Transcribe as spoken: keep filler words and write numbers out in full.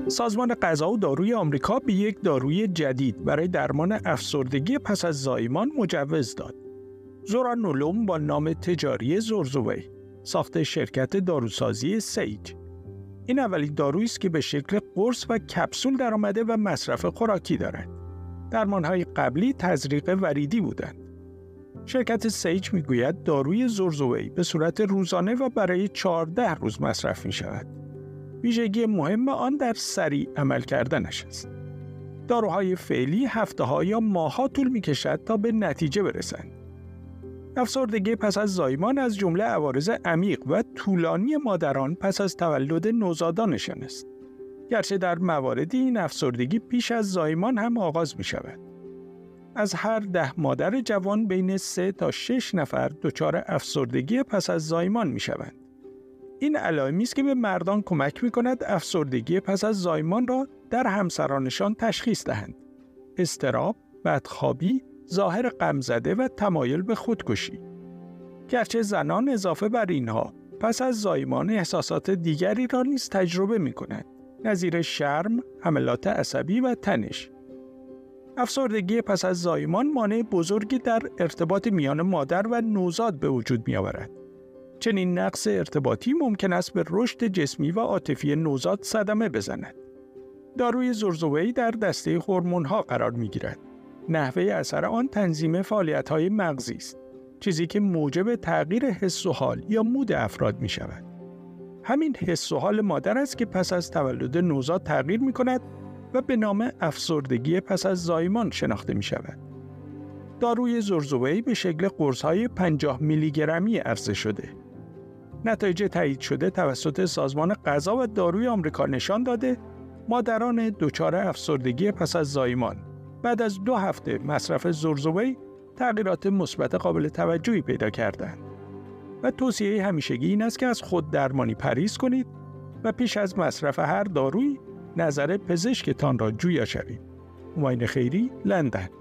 سازمان غذا و داروی آمریکا به یک داروی جدید برای درمان افسردگی پس از زایمان مجوز داد. زورانولوم با نام تجاری زورزوی، ساخت شرکت داروسازی سیج. این اولین دارویی است که به شکل قرص و کپسول درآمده و مصرف خوراکی دارد. درمان‌های قبلی تزریق وریدی بودند. شرکت سیج میگوید داروی زورزوی به صورت روزانه و برای چهارده روز مصرف می شود. ویژگی مهم آن در سریع عمل کردنش است. داروهای فعلی هفته‌ها یا ماه‌ها طول می‌کشد تا به نتیجه برسند. افسردگی پس از زایمان از جمله عوارض عمیق و طولانی مادران پس از تولد نوزادانشان است. گرچه در مواردی این افسردگی پیش از زایمان هم آغاز می شود. از هر ده مادر جوان بین سه تا شش نفر دچار افسردگی پس از زایمان می شوند. این علائمی است که به مردان کمک می کند افسردگی پس از زایمان را در همسرانشان تشخیص دهند. اضطراب، بدخوابی، ظاهر غمزده و تمایل به خودکشی. گرچه زنان اضافه بر اینها پس از زایمان احساسات دیگری را نیز تجربه می کنند، نظیر شرم، حملات عصبی و تنش. افسردگی پس از زایمان مانع بزرگی در ارتباط میان مادر و نوزاد به وجود می آورد. چنین نقص ارتباطی ممکن است به رشد جسمی و عاطفی نوزاد صدمه بزند. داروی زورزوی در دسته هورمون‌ها قرار می‌گیرد. نحوه اثر آن تنظیم فعالیت‌های مغزی است، چیزی که موجب تغییر حس و حال یا مود افراد می‌شود. همین حس و حال مادر است که پس از تولد نوزاد تغییر می‌کند و به نام افسردگی پس از زایمان شناخته می‌شود. داروی زورزوی به شکل قرص‌های پنجاه میلی گرمی عرضه شده. نتایج تایید شده توسط سازمان غذا و داروی آمریکا نشان داده مادران دچار افسردگی پس از زایمان بعد از دو هفته مصرف زورزوی تغییرات مثبت قابل توجهی پیدا کردند. و توصیه همیشگی این است که از خود درمانی پرهیز کنید و پیش از مصرف هر دارویی نظر پزشکتان را جویا شوید. هماین خیری، لندن.